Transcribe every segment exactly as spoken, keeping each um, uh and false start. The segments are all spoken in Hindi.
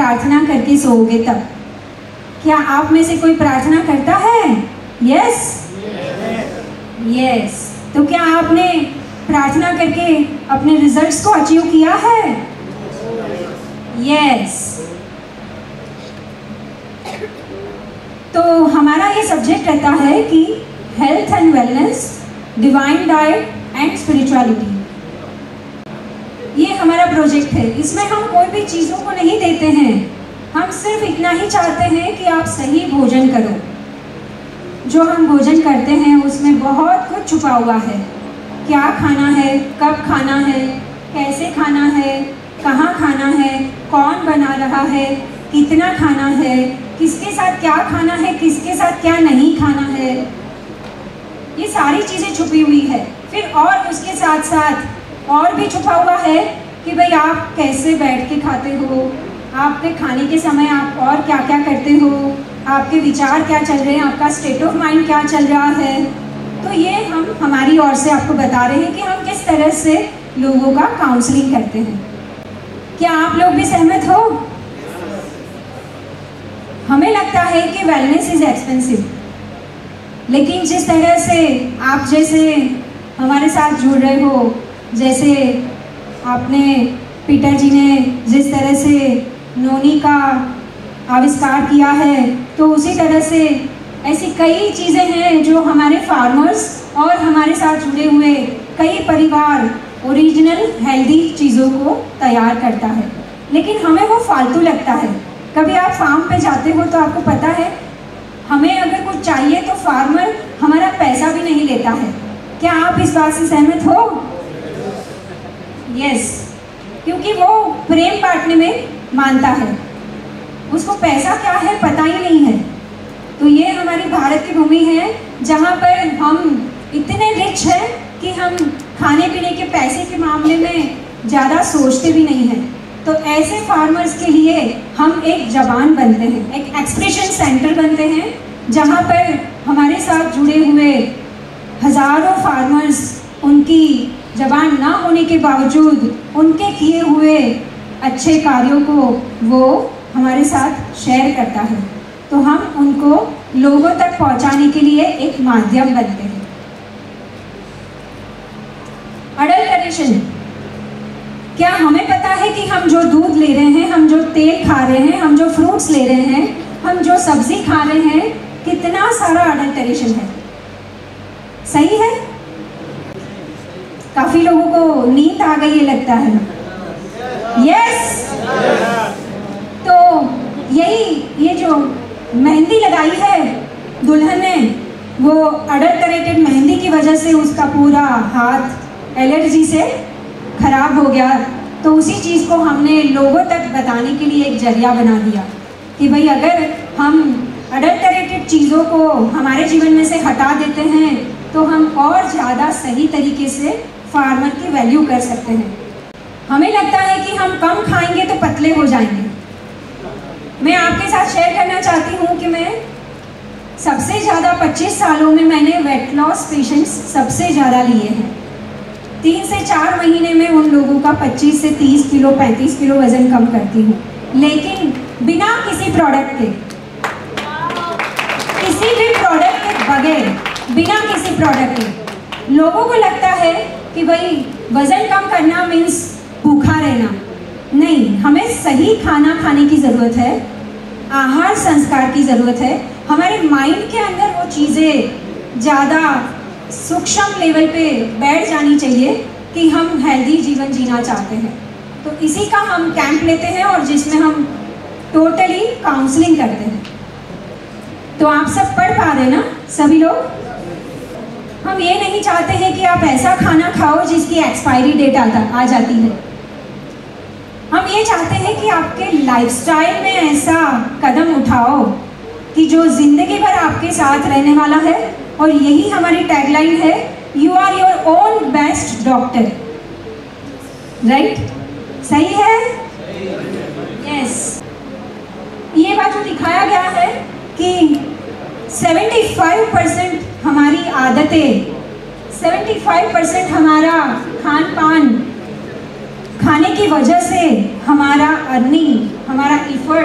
प्रार्थना करके सोओगे तब। क्या आप में से कोई प्रार्थना करता है? Yes yes. तो क्या आपने प्रार्थना करके अपने रिजल्ट्स को अचीव किया है? यस। तो हमारा ये सब्जेक्ट रहता है कि health and wellness, divine diet and spirituality. ये हमारा प्रोजेक्ट है। इसमें हम कोई भी चीज़ों को नहीं देते हैं, हम सिर्फ इतना ही चाहते हैं कि आप सही भोजन करो। जो हम भोजन करते हैं उसमें बहुत कुछ छुपा हुआ है। क्या खाना है, कब खाना है, कैसे खाना है, कहाँ खाना है, कौन बना रहा है, कितना खाना है, किसके साथ क्या खाना है, किसके साथ क्या नहीं खाना है, ये सारी चीज़ें छुपी हुई है। फिर और उसके साथ साथ और भी छुपा हुआ है कि भाई आप कैसे बैठ के खाते हो, आपके खाने के समय आप और क्या क्या करते हो, आपके विचार क्या चल रहे हैं, आपका स्टेट ऑफ माइंड क्या चल रहा है। तो ये हम हमारी ओर से आपको बता रहे हैं कि हम किस तरह से लोगों का काउंसलिंग करते हैं। क्या आप लोग भी सहमत हो? हमें लगता है कि वेलनेस इज एक्सपेंसिव, लेकिन जिस तरह से आप जैसे हमारे साथ जुड़ रहे हो, जैसे आपने पीटर जी ने जिस तरह से नोनी का आविष्कार किया है, तो उसी तरह से ऐसी कई चीज़ें हैं जो हमारे फार्मर्स और हमारे साथ जुड़े हुए कई परिवार ओरिजिनल हेल्दी चीज़ों को तैयार करता है, लेकिन हमें वो फालतू लगता है। कभी आप फार्म पे जाते हो तो आपको पता है, हमें अगर कुछ चाहिए तो फार्मर हमारा पैसा भी नहीं लेता है। क्या आप इस बात से सहमत हो? Yes yes. क्योंकि वो प्रेम बांटने में मानता है, उसको पैसा क्या है पता ही नहीं है। तो ये हमारी भारत की भूमि है जहाँ पर हम इतने रिच हैं कि हम खाने पीने के पैसे के मामले में ज़्यादा सोचते भी नहीं हैं। तो ऐसे फार्मर्स के लिए हम एक जबान बनते हैं, एक एक्सप्रेशन सेंटर बनते हैं, जहाँ पर हमारे साथ जुड़े हुए हज़ारों फार्मर्स उनकी जबान ना होने के बावजूद उनके किए हुए अच्छे कार्यों को वो हमारे साथ शेयर करता है। तो हम उनको लोगों तक पहुंचाने के लिए एक माध्यम बनते हैं। अडल्टरेशन, क्या हमें पता है कि हम जो दूध ले रहे हैं, हम जो तेल खा रहे हैं, हम जो फ्रूट्स ले रहे हैं, हम जो सब्जी खा रहे हैं, कितना सारा अडल्टरेशन है? सही है? काफी लोगों को नींद आ गई है लगता है। यस। तो यही ये जो मेहंदी लगाई है दुल्हन ने, वो अडल्टरेटेड मेहंदी की वजह से उसका पूरा हाथ एलर्जी से खराब हो गया। तो उसी चीज़ को हमने लोगों तक बताने के लिए एक जरिया बना दिया कि भाई अगर हम अडल्टरेटेड चीज़ों को हमारे जीवन में से हटा देते हैं तो हम और ज़्यादा सही तरीके से फार्मर की वैल्यू कर सकते हैं। हमें लगता है कि हम कम खाएंगे तो पतले हो जाएंगे। मैं आपके साथ शेयर करना चाहती हूँ कि मैं सबसे ज़्यादा पच्चीस सालों में मैंने वेट लॉस पेशेंट्स सबसे ज़्यादा लिए हैं। तीन से चार महीने में उन लोगों का पच्चीस से तीस किलो पैंतीस किलो वज़न कम करती हूँ, लेकिन बिना किसी प्रोडक्ट के, किसी भी प्रोडक्ट के बगैर, बिना किसी प्रोडक्ट के। लोगों को लगता है कि भाई वज़न कम करना मीन्स भूखा रहना। नहीं, हमें सही खाना खाने की ज़रूरत है, आहार संस्कार की ज़रूरत है। हमारे माइंड के अंदर वो चीज़ें ज़्यादा सूक्ष्म लेवल पे बैठ जानी चाहिए कि हम हेल्दी जीवन जीना चाहते हैं। तो इसी का हम कैंप लेते हैं और जिसमें हम टोटली काउंसलिंग करते हैं। तो आप सब पढ़ पा रहे हैं ना सभी लोग? हम ये नहीं चाहते हैं कि आप ऐसा खाना खाओ जिसकी एक्सपायरी डेट आता आ जाती है। हम ये चाहते हैं कि आपके लाइफस्टाइल में ऐसा कदम उठाओ कि जो जिंदगी भर आपके साथ रहने वाला है। और यही हमारी टैगलाइन है, you are your own best doctor. Right? सही है? यस। ये बात जो दिखाया गया है कि पचहत्तर परसेंट हमारी आदतें, पचहत्तर परसेंट हमारा खान पान, खाने की वजह से हमारा अर्निंग, हमारा इफर्ट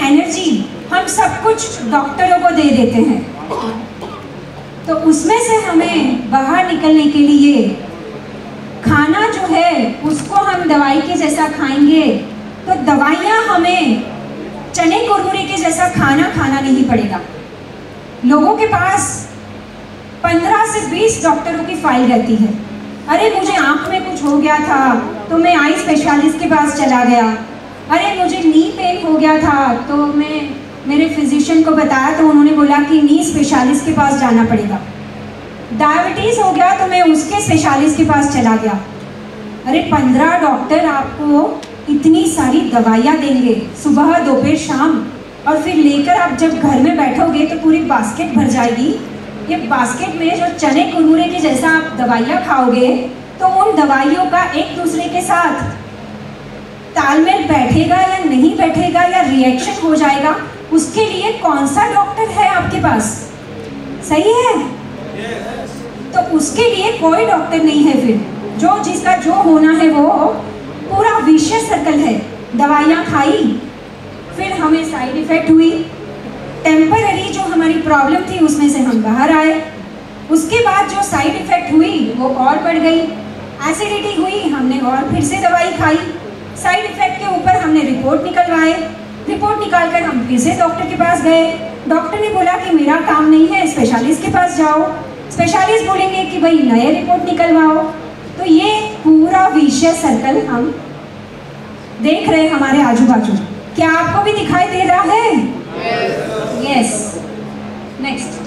एनर्जी हम सब कुछ डॉक्टरों को दे देते हैं। तो उसमें से हमें बाहर निकलने के लिए खाना जो है उसको हम दवाई के जैसा खाएंगे, तो दवाइयाँ हमें चने कुरमुरे के जैसा खाना खाना नहीं पड़ेगा। लोगों के पास पंद्रह से बीस डॉक्टरों की फाइल रहती है। अरे मुझे आँख में कुछ हो गया था तो मैं आई स्पेशलिस्ट के पास चला गया, अरे मुझे नी पेन हो गया था तो मैं मेरे फिजिशियन को बताया तो उन्होंने बोला कि नी स्पेशलिस्ट के पास जाना पड़ेगा। डायबिटीज़ हो गया तो मैं उसके स्पेशलिस्ट के पास चला गया। अरे पंद्रह डॉक्टर आपको इतनी सारी दवाइयाँ देंगे सुबह दोपहर शाम, और फिर लेकर आप जब घर में बैठोगे तो पूरी बास्केट भर जाएगी। ये बास्केट में जो चने कुरमुरे के जैसा आप दवाइयाँ खाओगे तो उन दवाइयों का एक दूसरे के साथ तालमेल बैठेगा या नहीं बैठेगा या रिएक्शन हो जाएगा, उसके लिए कौन सा डॉक्टर है आपके पास? सही है? तो उसके लिए कोई डॉक्टर नहीं है। फिर जो जिसका जो होना है वो पूरा विशियस सर्कल है। दवाइयाँ खाई, फिर हमें साइड इफेक्ट हुई, टेम्पररी जो हमारी प्रॉब्लम थी उसमें से हम बाहर आए, उसके बाद जो साइड इफेक्ट हुई वो और बढ़ गई, एसिडिटी हुई, हमने और फिर से दवाई खाई, साइड इफेक्ट के ऊपर हमने रिपोर्ट निकलवाए, रिपोर्ट निकाल कर हम फिर से डॉक्टर के पास गए, डॉक्टर ने बोला कि मेरा काम नहीं है, स्पेशलिस्ट के पास जाओ, स्पेशलिस्ट बोलेंगे कि भाई नए रिपोर्ट निकलवाओ। तो ये पूरा विशियस सर्कल हम देख रहे हैं हमारे आजू बाजू। क्या आपको भी दिखाई दे रहा है? यस। नेक्स्ट,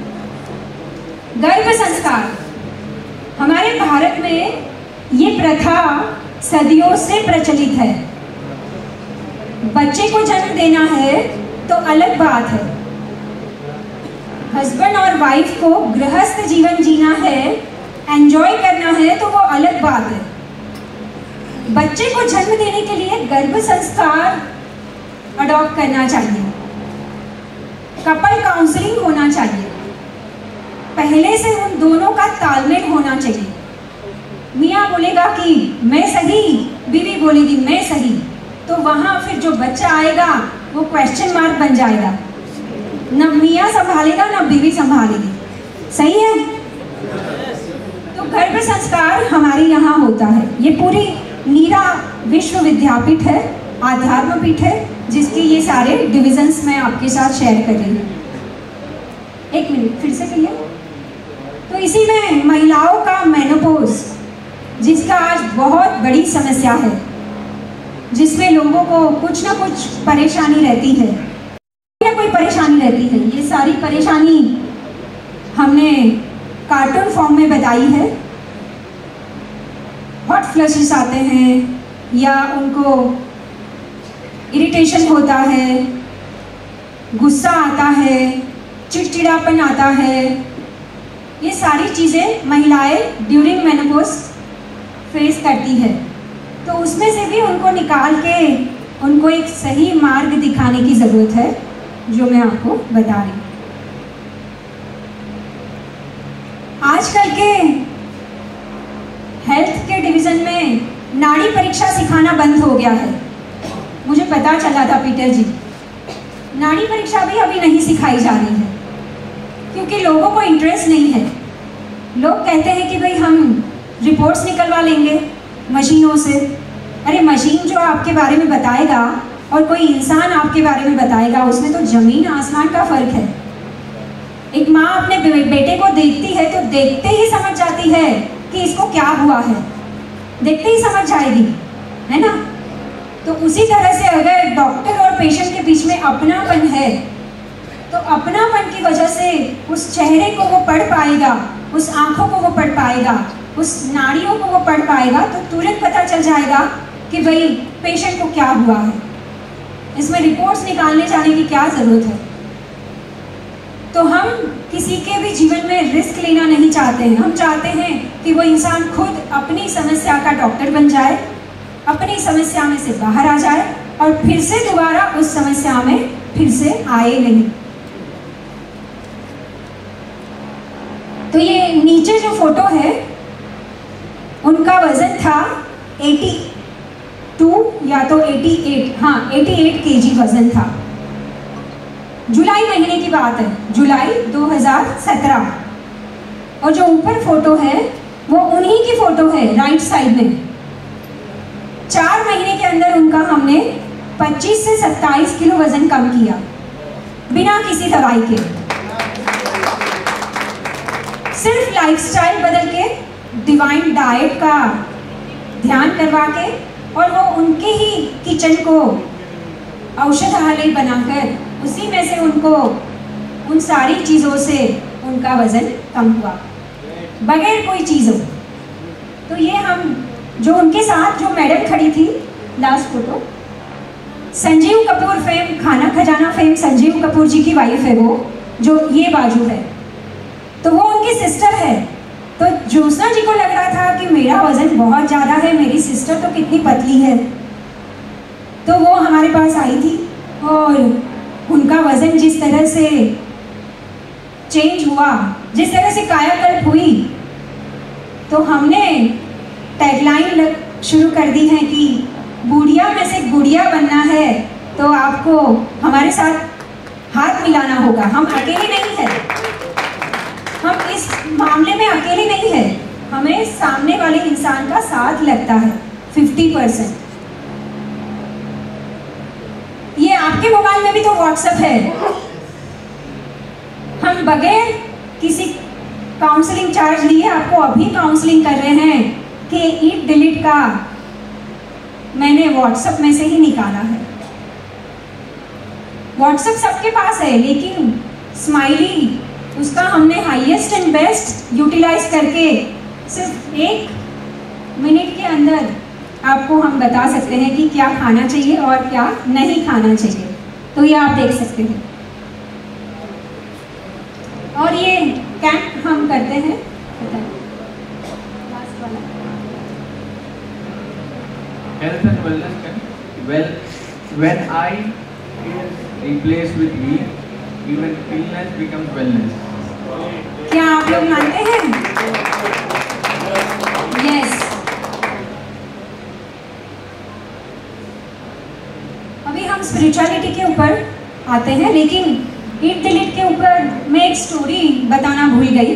गर्भ संस्कार। हमारे भारत में ये प्रथा सदियों से प्रचलित है। बच्चे को जन्म देना है तो अलग बात है, हस्बैंड और वाइफ को गृहस्थ जीवन जीना है, एंजॉय करना है तो वो अलग बात है। बच्चे को जन्म देने के लिए गर्भ संस्कार अडॉप्ट करना चाहिए, कपल काउंसलिंग होना चाहिए, पहले से उन दोनों का तालमेल होना चाहिए। मियाँ बोलेगा कि मैं सही, बीवी बोलेगी मैं सही, तो वहाँ फिर जो बच्चा आएगा वो क्वेश्चन मार्क बन जाएगा, न मियाँ संभालेगा न बीवी संभालेगी। सही है? तो गर्भ संस्कार हमारे यहाँ होता है। ये पूरी नीरा विश्व विद्यापीठ है, आध्यात्म पीठ है, जिसके ये सारे डिविजन्स मैं आपके साथ शेयर कर रही हूँ। एक मिनट फिर से कहिए। तो इसी में महिलाओं का मेनोपॉज, जिसका आज बहुत बड़ी समस्या है, जिसमें लोगों को कुछ ना कुछ परेशानी रहती है, कोई ना कोई परेशानी रहती है। ये सारी परेशानी हमने कार्टून फॉर्म में बताई है। हॉट फ्लशेस आते हैं या उनको इरिटेशन होता है, गुस्सा आता है, चिड़चिड़ापन आता है, ये सारी चीज़ें महिलाएं ड्यूरिंग मेनोपॉज फेस करती है। तो उसमें से भी उनको निकाल के उनको एक सही मार्ग दिखाने की ज़रूरत है, जो मैं आपको बता रही हूँ। आजकल के हेल्थ के डिवीज़न में नाड़ी परीक्षा सिखाना बंद हो गया है। मुझे पता चला था पीटर जी, नाड़ी परीक्षा भी अभी नहीं सिखाई जा रही है क्योंकि लोगों को इंटरेस्ट नहीं है। लोग कहते हैं कि भाई हम रिपोर्ट्स निकलवा लेंगे मशीनों से। अरे मशीन जो आपके बारे में बताएगा और कोई इंसान आपके बारे में बताएगा, उसमें तो जमीन आसमान का फर्क है। एक माँ अपने बेटे को देखती है तो देखते ही समझ जाती है कि इसको क्या हुआ है, देखते ही समझ जाएगी, है ना? तो उसी तरह से अगर डॉक्टर और पेशेंट के बीच में अपनापन है तो अपनापन की वजह से उस चेहरे को वो पढ़ पाएगा, उस आँखों को वो पढ़ पाएगा, उस नाड़ियों को वो पढ़ पाएगा, तो तुरंत पता चल जाएगा कि भाई पेशेंट को क्या हुआ है। इसमें रिपोर्ट्स निकालने जाने की क्या ज़रूरत है? तो हम किसी के भी जीवन में रिस्क लेना नहीं चाहते हैं। हम चाहते हैं कि वो इंसान खुद अपनी समस्या का डॉक्टर बन जाए, अपनी समस्या में से बाहर आ जाए और फिर से दोबारा उस समस्या में फिर से आए नहीं। तो ये नीचे जो फोटो है उनका वजन था बयासी या तो अट्ठासी, हाँ अट्ठासी केजी वजन था। जुलाई महीने की बात है, जुलाई दो हज़ार सत्रह। और जो ऊपर फोटो है वो उन्हीं की फोटो है, राइट साइड में। चार महीने के अंदर उनका हमने पच्चीस से सत्ताईस किलो वजन कम किया, बिना किसी दवाई के, सिर्फ लाइफस्टाइल बदल के, डिवाइन डाइट का ध्यान करवा के, और वो उनके ही किचन को औषधालय बनाकर उसी में से उनको उन सारी चीज़ों से उनका वजन कम हुआ, बगैर कोई चीज़ों। तो ये हम जो उनके साथ जो मैडम खड़ी थी, last photo, Sanjeev Kapoor fame, Khana Khazana fame Sanjeev Kapoor जी की वाइफ है वो, जो ये बाजू है, तो वो उनकी सिस्टर है। तो ज्योत्सना जी को लग रहा था कि मेरा वजन बहुत ज़्यादा है, मेरी सिस्टर तो कितनी पतली है, तो वो हमारे पास आई थी और उनका वजन जिस तरह से चेंज हुआ, जिस तरह से कायाकल्प हुई, तो हमने टैगलाइन शुरू कर दी है कि बुढ़िया में से गुड़िया बनना है तो आपको हमारे साथ हाथ मिलाना होगा। हम अकेले नहीं हैं, हम इस मामले में अकेले नहीं हैं, हमें सामने वाले इंसान का साथ लगता है फिफ्टी परसेंट। ये आपके मोबाइल में भी तो व्हाट्सएप है, हम बगैर किसी काउंसलिंग चार्ज लिए आपको अभी काउंसलिंग कर रहे हैं कि ईट डिलीट का मैंने व्हाट्सएप में से ही निकाला है। व्हाट्सएप सबके पास है, लेकिन स्माइली उसका हमने हाईएस्ट एंड बेस्ट यूटिलाइज करके सिर्फ एक मिनट के अंदर आपको हम बता सकते हैं कि क्या खाना चाहिए और क्या नहीं खाना चाहिए। तो ये आप देख सकते हैं। और ये कैंप हम करते हैं, लास्ट वाला health and wellness camp. Well, when I is replaced with we, even illness becomes wellness. क्या आप लोग मानते हैं? यस। अभी हम स्पिरिचुअलिटी के ऊपर आते हैं, लेकिन ईट डिलीट के ऊपर मैं एक स्टोरी बताना भूल गई।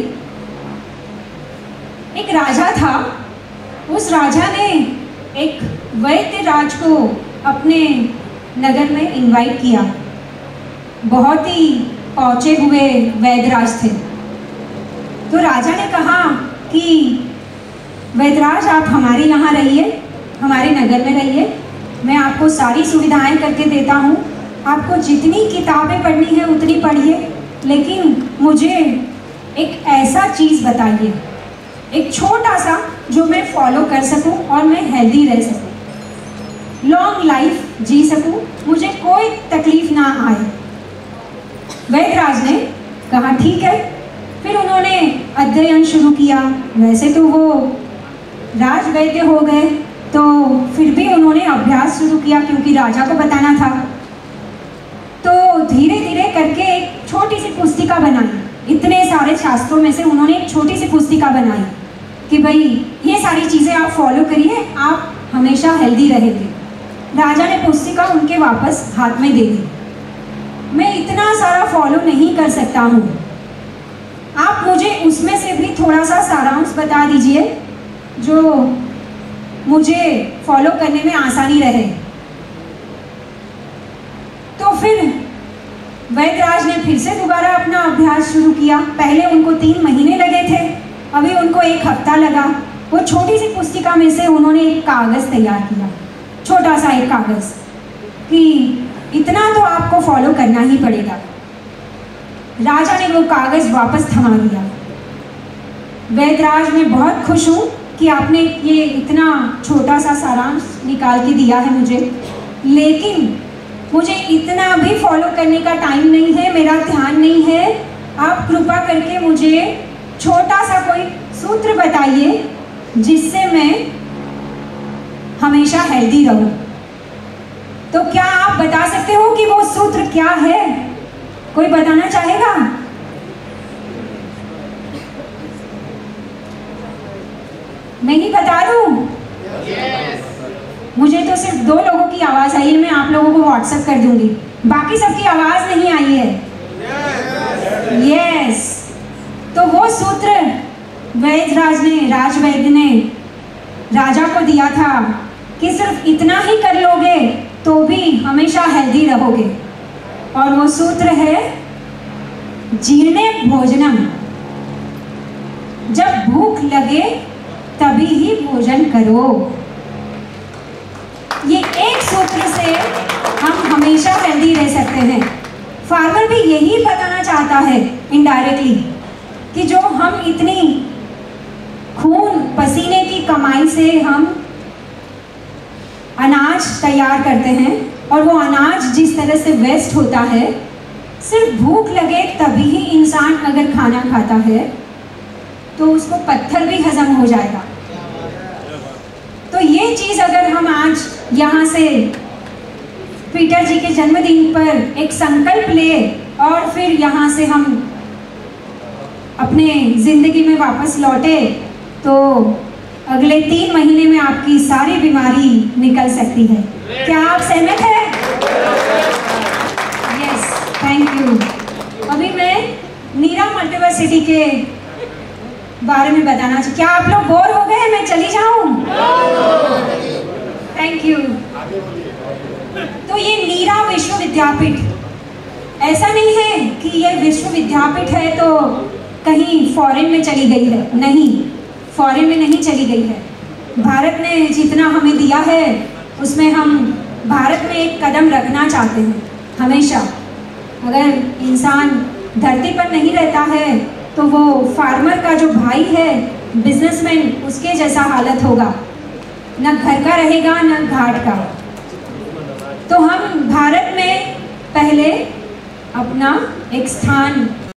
एक राजा था, उस राजा ने एक वैद्य राज को अपने नगर में इनवाइट किया। बहुत ही पहुँचे हुए वैद्यराज थे। तो राजा ने कहा कि वैद्यराज आप हमारे यहाँ रहिए, हमारे नगर में रहिए, मैं आपको सारी सुविधाएं करके देता हूँ, आपको जितनी किताबें पढ़नी है उतनी पढ़िए, लेकिन मुझे एक ऐसा चीज़ बताइए, एक छोटा सा जो मैं फॉलो कर सकूं और मैं हेल्दी रह सकूं, लॉन्ग लाइफ जी सकूं, मुझे कोई तकलीफ ना आए। वैद्यराज ने कहा ठीक है। फिर उन्होंने अध्ययन शुरू किया। वैसे तो वो राज वैद्य हो गए, तो फिर भी उन्होंने अभ्यास शुरू किया क्योंकि राजा को बताना था। तो धीरे धीरे करके एक छोटी सी पुस्तिका बनाई। इतने सारे शास्त्रों में से उन्होंने एक छोटी सी पुस्तिका बनाई कि भाई ये सारी चीज़ें आप फॉलो करिए, आप हमेशा हेल्दी रहेंगे। राजा ने पुस्तिका उनके वापस हाथ में दे दी। मैं इतना सारा फॉलो नहीं कर सकता हूँ, आप मुझे उसमें से भी थोड़ा सा सारांश बता दीजिए जो मुझे फॉलो करने में आसानी रहे। तो फिर वैद्यराज ने फिर से दोबारा अपना अभ्यास शुरू किया। पहले उनको तीन महीने लगे थे, अभी उनको एक हफ्ता लगा। वो छोटी सी पुस्तिका में से उन्होंने एक कागज़ तैयार किया, छोटा सा एक कागज़, कि इतना तो आपको फॉलो करना ही पड़ेगा। राजा ने वो कागज़ वापस थमा दिया। वैद्यराज मैं बहुत खुश हूँ कि आपने ये इतना छोटा सा सारांश निकाल के दिया है मुझे, लेकिन मुझे इतना भी फॉलो करने का टाइम नहीं है, मेरा ध्यान नहीं है। आप कृपा करके मुझे छोटा सा कोई सूत्र बताइए जिससे मैं हमेशा हेल्दी रहूं। तो क्या आप बता सकते हो कि वो सूत्र क्या है? कोई बताना चाहेगा? मैं ही बता दूं? yes. मुझे तो सिर्फ दो लोगों की आवाज़ आई है, मैं आप लोगों को व्हाट्सएप कर दूंगी। बाकी सबकी आवाज नहीं आई है। Yes yes. तो वो सूत्र वैद्यराज ने राजवैद्य ने राजा को दिया था कि सिर्फ इतना ही कर लोगे तो भी हमेशा हेल्दी रहोगे, और वो सूत्र है जीर्णे भोजनम। जब भूख लगे तभी ही भोजन करो। ये एक सूत्र से हम हमेशा हेल्दी रह सकते हैं। फार्मर भी यही बताना चाहता है इनडायरेक्टली कि जो हम इतनी खून पसीने की कमाई से हम अनाज तैयार करते हैं, और वो अनाज जिस तरह से वेस्ट होता है, सिर्फ भूख लगे तभी ही इंसान अगर खाना खाता है तो उसको पत्थर भी हजम हो जाएगा। तो ये चीज़ अगर हम आज यहाँ से पीटर जी के जन्मदिन पर एक संकल्प ले और फिर यहाँ से हम अपने जिंदगी में वापस लौटे, तो अगले तीन महीने में आपकी सारी बीमारी निकल सकती है। क्या आप सहमत हैं? Yes, thank you. अभी मैं नीरा मल्टीवर्सिटी के बारे में बताना चाहिए। क्या आप लोग बोर हो गए? मैं चली जाऊं? Thank you. तो ये नीरा विश्वविद्यापीठ ऐसा नहीं है कि ये विश्वविद्यापीठ है तो कहीं फॉरेन में चली गई है। नहीं, फॉरेन में नहीं चली गई है। भारत ने जितना हमें दिया है उसमें हम भारत में एक कदम रखना चाहते हैं। हमेशा अगर इंसान धरती पर नहीं रहता है तो वो फार्मर का जो भाई है, बिजनेसमैन, उसके जैसा हालत होगा। न घर का रहेगा न घाट का। तो हम भारत में पहले अपना एक स्थान